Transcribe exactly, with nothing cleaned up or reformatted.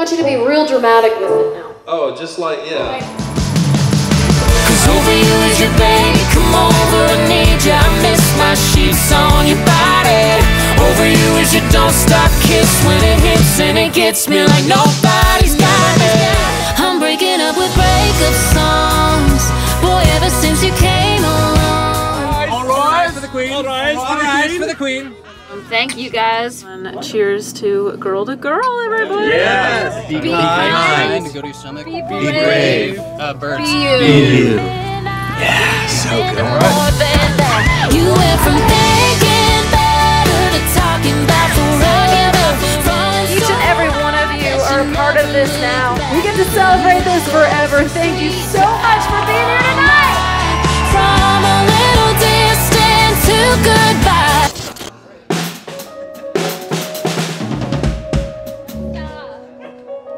want you to be real dramatic with it now. Oh, just like, yeah. Cause over you is your baby, come over, I need ya. I miss my sheets on your body. Over you is your don't stop kiss when it hits and it gets me like nobody's got me. I'm breaking up with breakup songs, boy, ever since you came along. All rise for the queen. All rise, All rise for the queen. Um, thank you guys. And cheers to girl to girl, everybody. Yes. Be, Be kind. kind. To go to your stomach. Be Be brave. brave. Uh, birds. Be you. Be you. Yeah, so good. More than that, you went from thinking better to talking about forever. Each and every one of you are a part of this now. We get to celebrate this forever. Thank you so